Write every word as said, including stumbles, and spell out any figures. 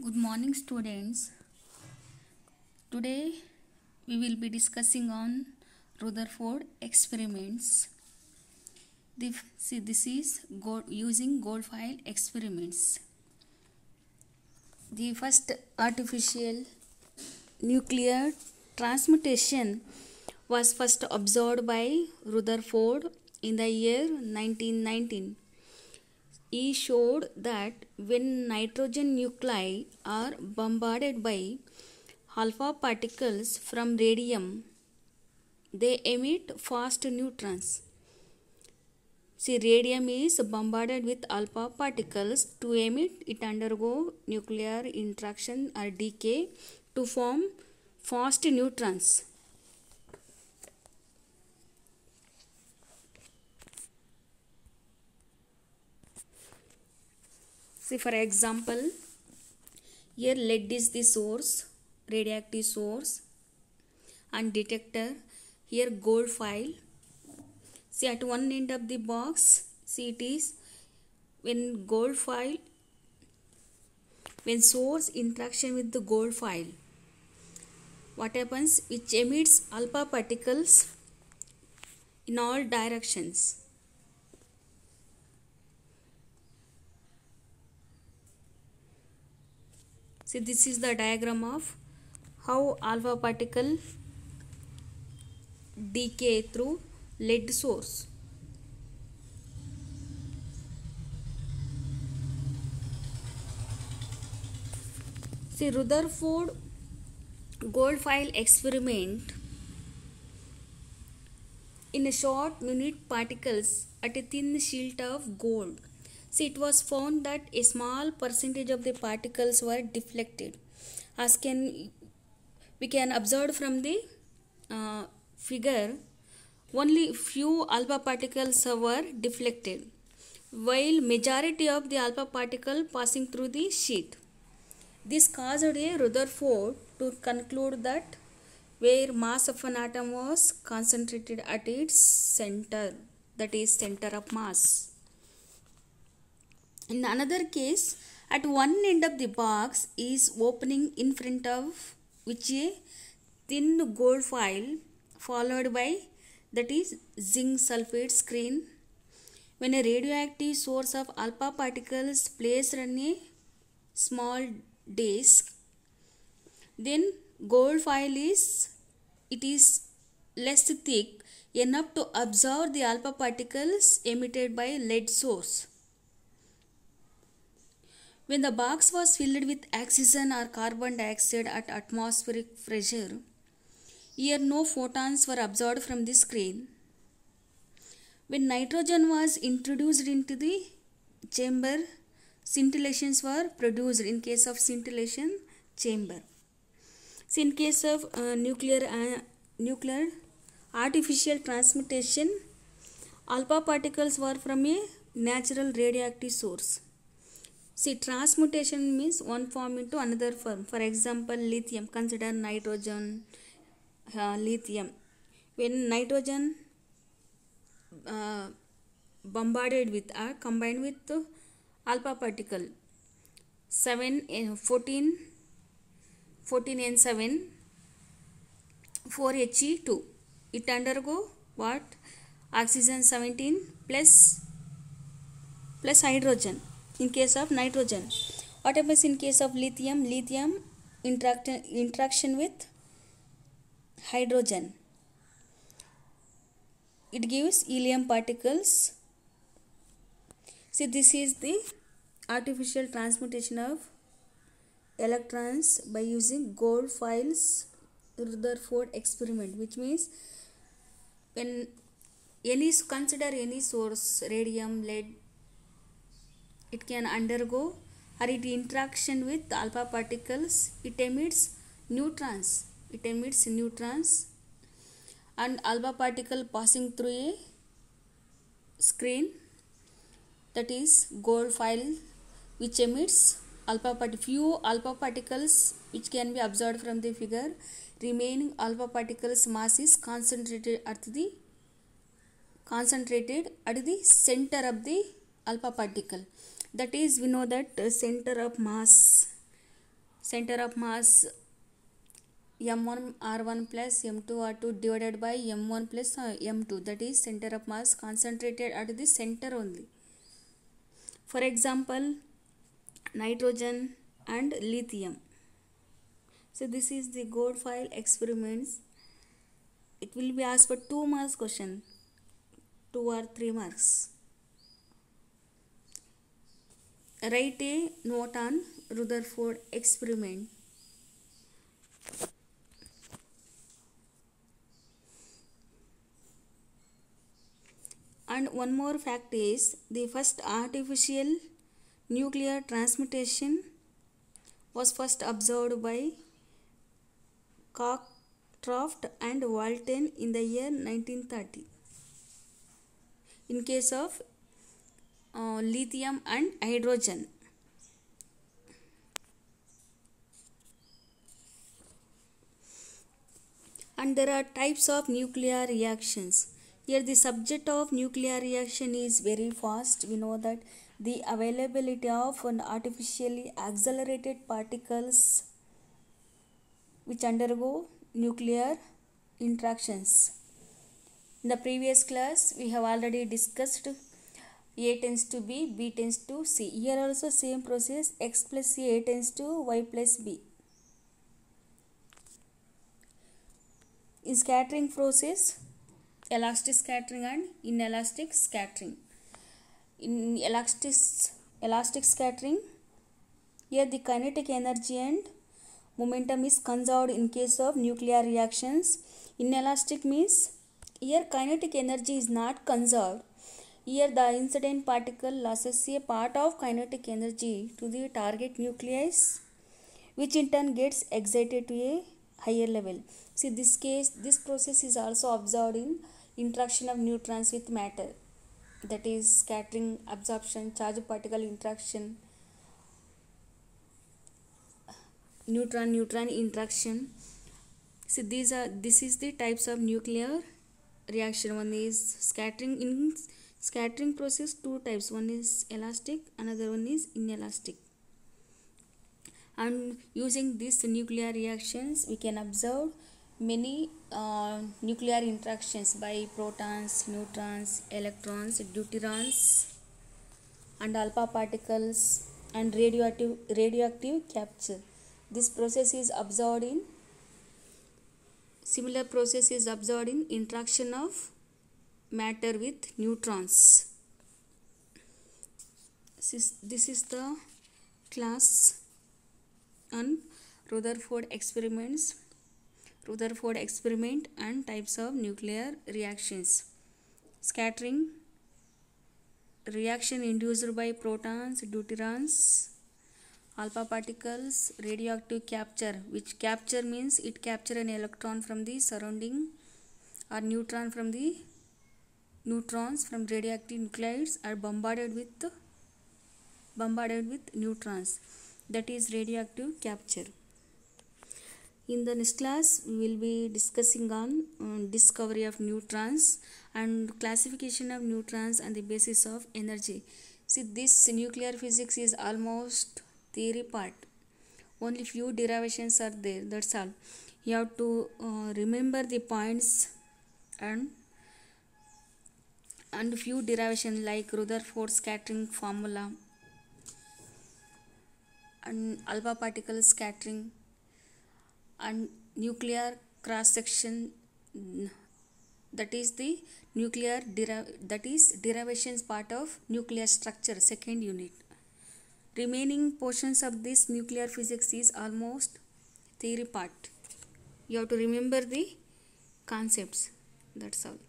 Good morning, students. Today we will be discussing on Rutherford experiments. The, see, this is gold, using Goldfile experiments. The first artificial nuclear transmutation was first observed by Rutherford in the year nineteen nineteen. He showed that when nitrogen nuclei are bombarded by alpha particles from radium, they emit fast neutrons. See, radium is bombarded with alpha particles. To emit, it undergo nuclear interaction or decay to form fast neutrons. See, for example, here lead is the source, radioactive source, and detector. Here Goldfile. See, at one end of the box, see it is when Goldfile, when source interaction with the Goldfile, what happens? It emits alpha particles in all directions. See, this is the diagram of how alpha particle decay through lead source. See, Rutherford Goldfile experiment in a short minute particles at a thin sheet of gold. See, it was found that a small percentage of the particles were deflected, as can we can observe from the uh, figure. Only few alpha particles were deflected, while majority of the alpha particle passing through the sheet. This caused a Rutherford to conclude that where mass of an atom was concentrated at its center, that is center of mass. In another case, at one end of the box is opening in front of which a thin Goldfile followed by, that is zinc sulfate screen. When a radioactive source of alpha particles placed on a small disc, then Goldfile is it is less thick enough to absorb the alpha particles emitted by lead source. When the box was filled with oxygen or carbon dioxide at atmospheric pressure, here no photons were absorbed from the screen. When nitrogen was introduced into the chamber, scintillations were produced in case of scintillation chamber. So in case of uh, nuclear uh, nuclear artificial transmutation, alpha particles were from a natural radioactive source. See, transmutation means one form into another form. For example, lithium. Consider nitrogen, uh, lithium. When nitrogen uh, bombarded with or combined with uh, alpha particle, seven, uh, fourteen, fourteen N seven, four H E two. It undergo what? Oxygen seventeen plus plus hydrogen. In case of nitrogen, what happens in case of lithium? Lithium interact interaction with hydrogen, it gives helium particles. See, this is the artificial transmutation of electrons by using Goldfile's Rutherford experiment, which means when any consider any source, radium, lead, it can undergo or it interaction with alpha particles, it emits neutrons, it emits neutrons and alpha particle passing through a screen, that is Goldfile, which emits alpha part few alpha particles which can be observed from the figure. Remaining alpha particles mass is concentrated at the concentrated at the center of the alpha particle. That is, we know that center of mass center of mass m one r one plus m two r two divided by m one plus uh, m two, that is center of mass concentrated at the center only. For example, nitrogen and lithium. So this is the Gold file experiments. It will be asked for two marks question, two or three marks. Write a note on Rutherford experiment. And one more fact is, the first artificial nuclear transmutation was first observed by Cockcroft and Walton in the year nineteen thirty. In case of uh, lithium and hydrogen. And there are types of nuclear reactions. Here the subject of nuclear reaction is very fast. We know that the availability of an artificially accelerated particles which undergo nuclear interactions. In the previous class we have already discussed A tends to B, B tends to C. Here also same process, X plus C, A tends to Y plus B. In scattering process, elastic scattering and inelastic scattering. In elastic, elastic scattering, here the kinetic energy and momentum is conserved in case of nuclear reactions. Inelastic means here kinetic energy is not conserved. Here the incident particle loses a part of kinetic energy to the target nucleus, which in turn gets excited to a higher level. See, this case, this process is also observed in interaction of neutrons with matter, that is scattering, absorption, charged particle interaction, neutron neutron interaction. See, these are this is the types of nuclear reaction. One is scattering. In scattering process, two types, one is elastic, another one is inelastic. And using these nuclear reactions we can observe many uh, nuclear interactions by protons, neutrons, electrons, deuterons and alpha particles and radioactive radioactive capture. This process is observed in similar process is observed in interaction of matter with neutrons. This is, this is the class on Rutherford experiments, Rutherford experiment and types of nuclear reactions. Scattering, reaction induced by protons, deuterons, alpha particles, radioactive capture, which capture means it capture an electron from the surrounding or neutron from the neutrons from radioactive nuclides are bombarded with bombarded with neutrons, that is radioactive capture. In the next class we will be discussing on um, discovery of neutrons and classification of neutrons and the basis of energy. See, this nuclear physics is almost theory part, only few derivations are there, that's all. You have to uh, remember the points and and few derivations like Rutherford scattering formula and alpha particle scattering and nuclear cross section, that is the nuclear that is derivations part of nuclear structure, second unit. Remaining portions of this nuclear physics is almost theory part. You have to remember the concepts, that's all.